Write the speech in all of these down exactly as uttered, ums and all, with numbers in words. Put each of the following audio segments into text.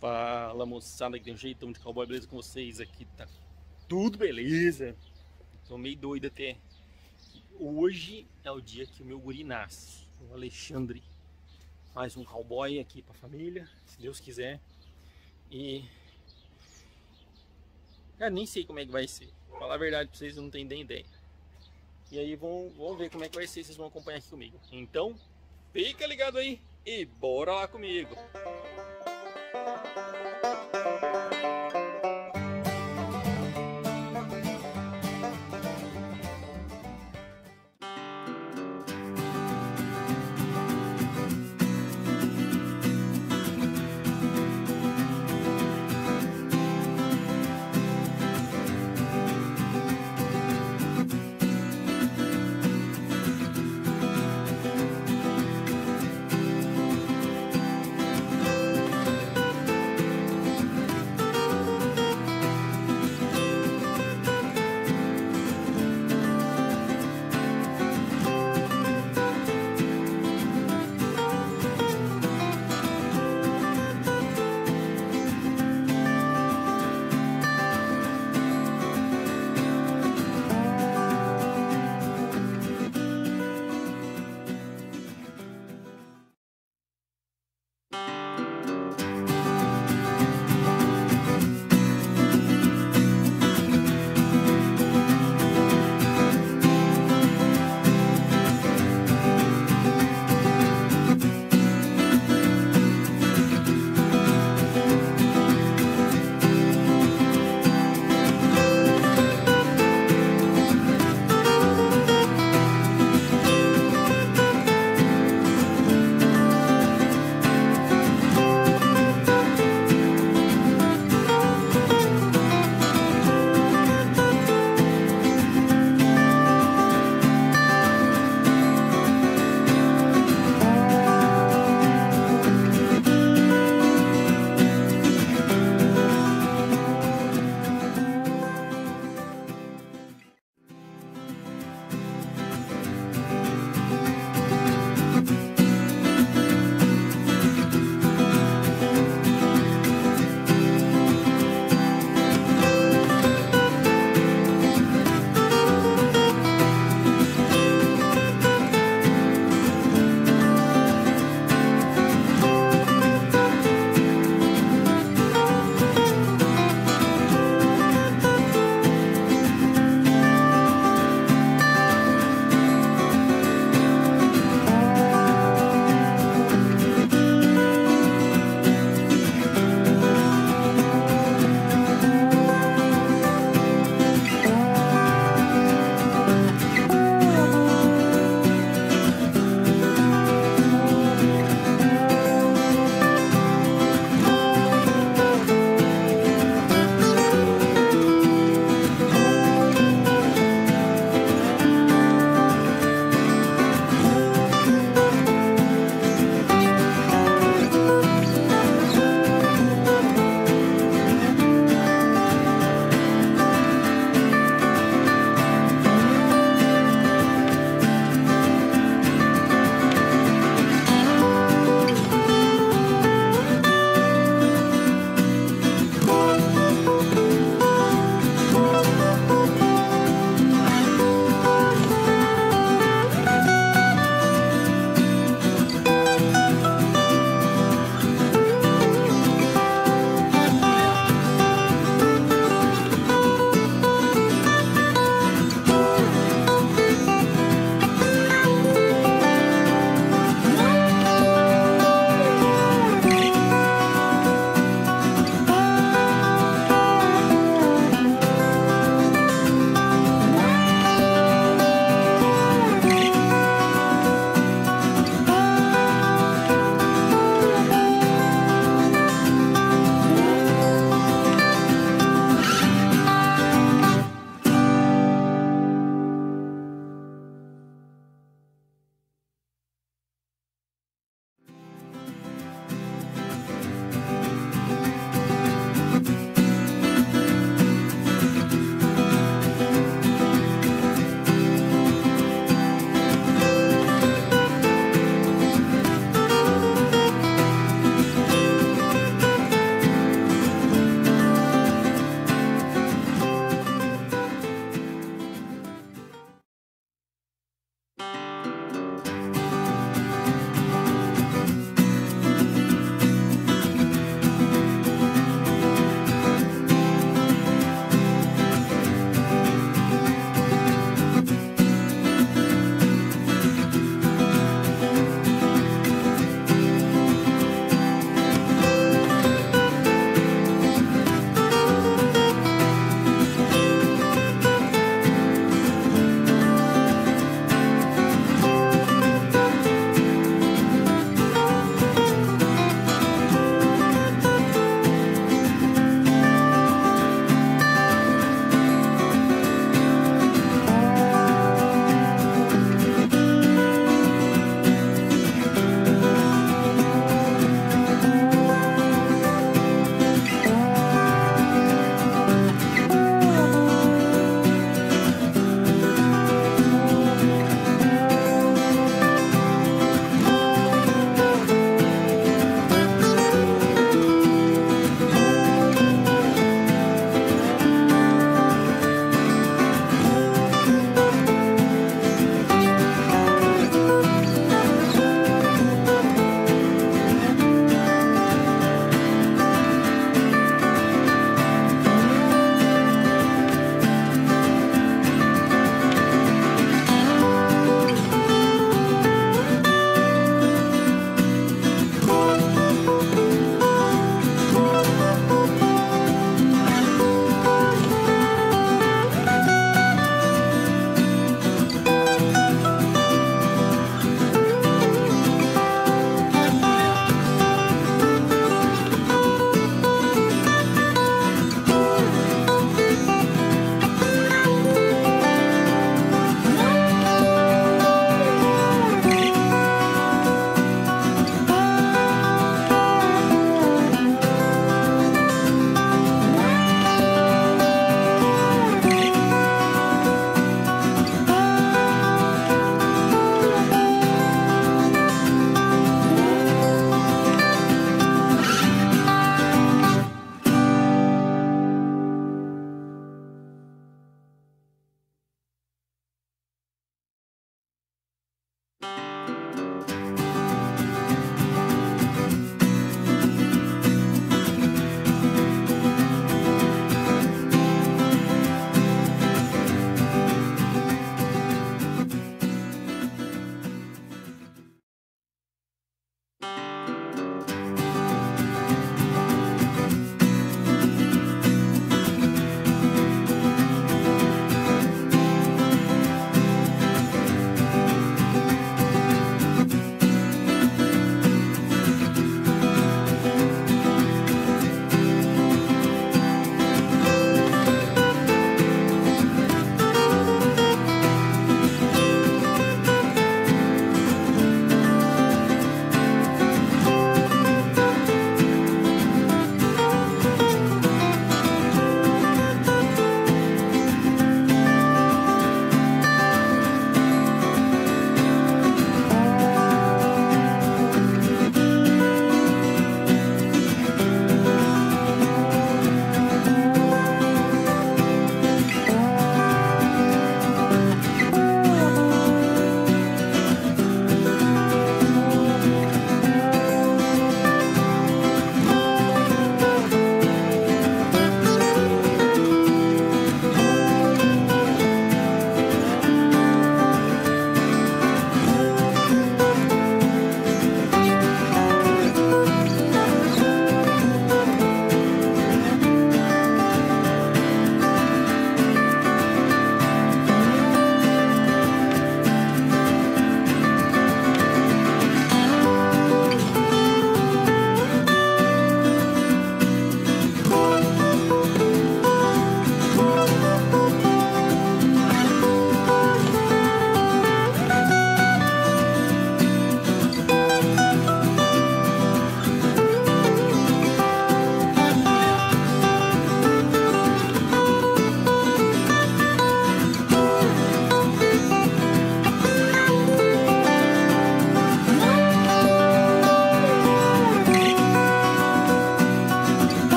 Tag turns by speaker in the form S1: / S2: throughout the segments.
S1: Fala moçada, que tem um jeitão de cowboy, beleza com vocês? Aqui tá tudo beleza. Tô meio doido até. Hoje é o dia que o meu guri nasce, o Alexandre. Mais um cowboy aqui pra família, se Deus quiser. E... cara, nem sei como é que vai ser. Pra falar a verdade pra vocês, eu não tenho nem ideia. E aí vamos, vamos ver como é que vai ser, vocês vão acompanhar aqui comigo. Então, fica ligado aí e bora lá comigo.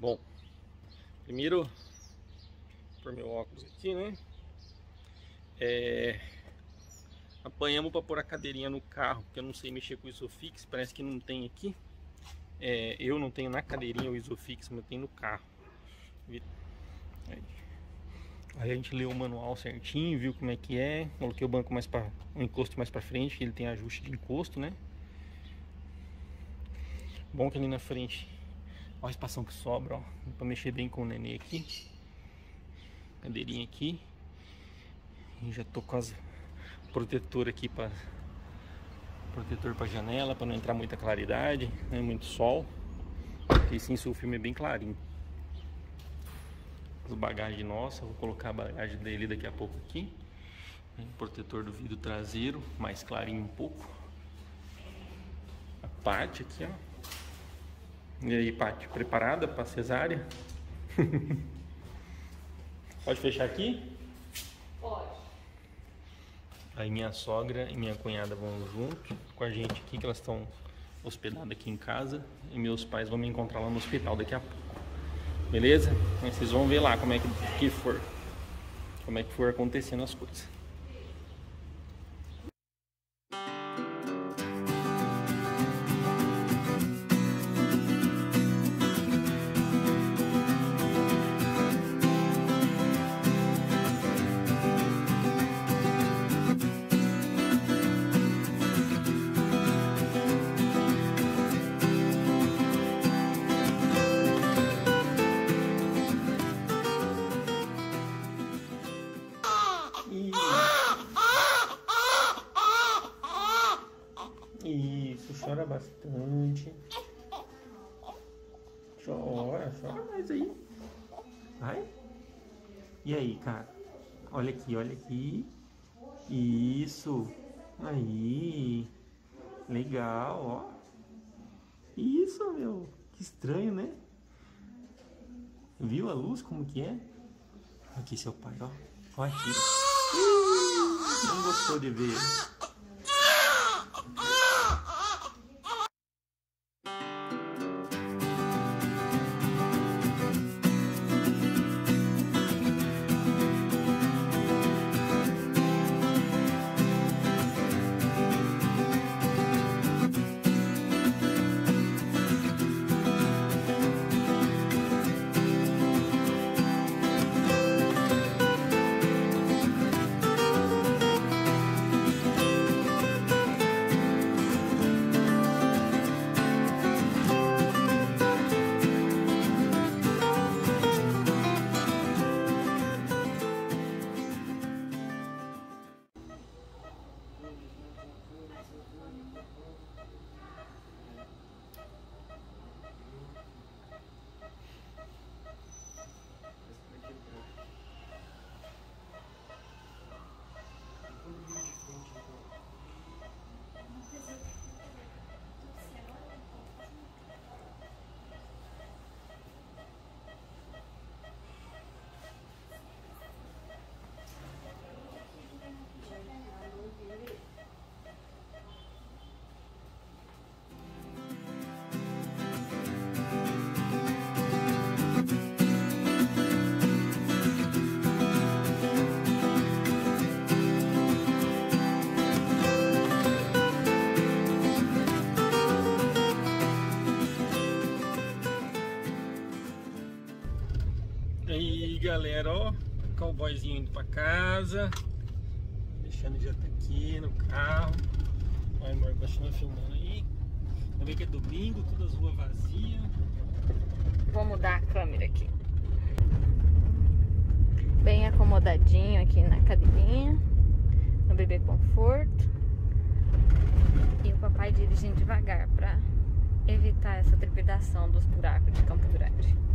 S1: Bom, primeiro, vou pôr meu óculos aqui, né? É, apanhamos para pôr a cadeirinha no carro, porque eu não sei mexer com o Isofix, parece que não tem aqui. É, eu não tenho na cadeirinha o Isofix, mas eu tenho no carro. Aí. Aí a gente leu o manual certinho, viu como é que é. Coloquei o banco mais para um encosto mais para frente, que ele tem ajuste de encosto, né? Bom que ali na frente, olha a espação que sobra, ó, para mexer bem com o nenê aqui. Cadeirinha aqui. E já tô com as protetor aqui para protetor para janela, para não entrar muita claridade, não é muito sol. E sim, o filme é bem clarinho. As bagagens nossas, vou colocar a bagagem dele daqui a pouco aqui. Protetor do vidro traseiro, mais clarinho um pouco. A parte aqui, ó. E aí, Paty, preparada para cesárea? Pode fechar aqui?
S2: Pode.
S1: Aí minha sogra e minha cunhada vão junto com a gente aqui, que elas estão hospedadas aqui em casa. E meus pais vão me encontrar lá no hospital daqui a pouco. Beleza? Mas vocês vão ver lá como é que, que for. Como é que for acontecendo as coisas. Isso, chora bastante. Chora, chora mais aí. Vai. E aí, cara? Olha aqui, olha aqui. Isso. Aí. Legal, ó. Isso, meu. Que estranho, né? Viu a luz como que é? Aqui seu pai, ó. Olha aqui. Não gostou de ver. Aí galera, ó, cowboyzinho indo pra casa. Deixando já tá aqui no carro. Vai, amor, continua filmando aí. Vai ver que é domingo, todas as ruas vazias.
S2: Vou mudar a câmera aqui. Bem acomodadinho aqui na cadeirinha, no bebê conforto. E o papai dirigindo devagar pra evitar essa trepidação dos buracos de Campo Grande.